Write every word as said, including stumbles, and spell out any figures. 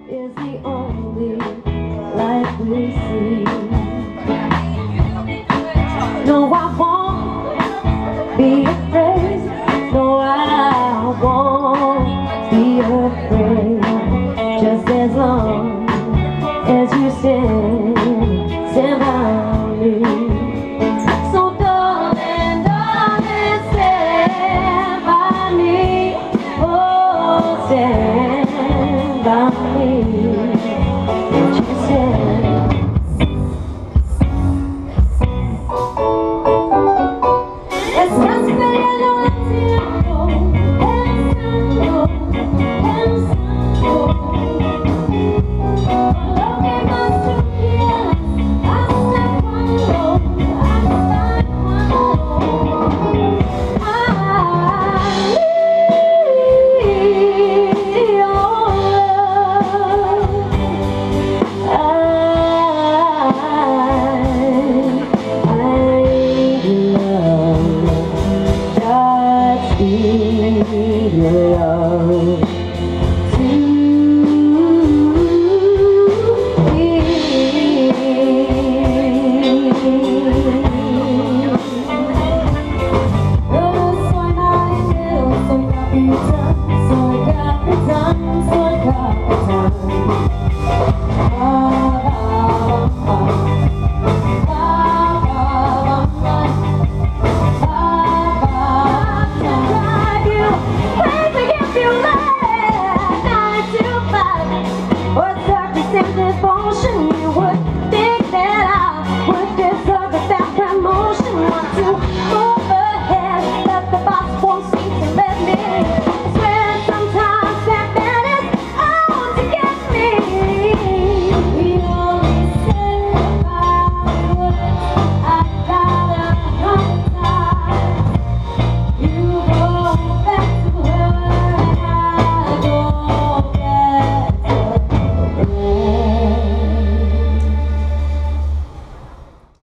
is the only life we see. No, I won't be afraid. No, I won't be afraid. Just as long as you stand, stand by me. So darling, darling, stand by me. Oh, stand by me. Won't you stand? Es casi peleando el tiempo, pensando, pensando lo que más tú quieras, hasta cuando, hasta cuando I need your love. Your love to me. Oh, soy marinero, soy capitán, soy capitán, soy capitán. Ba, ba, ba, ba, ba, devotion, you were